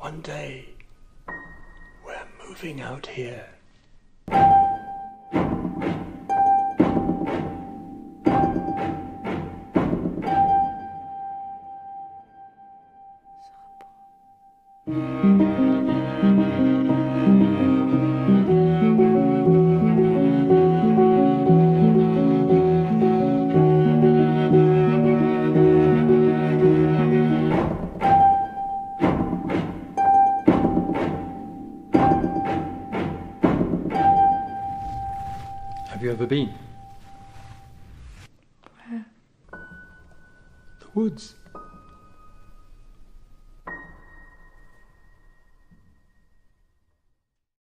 One day, we're moving out here. Have you ever been? Where? The woods.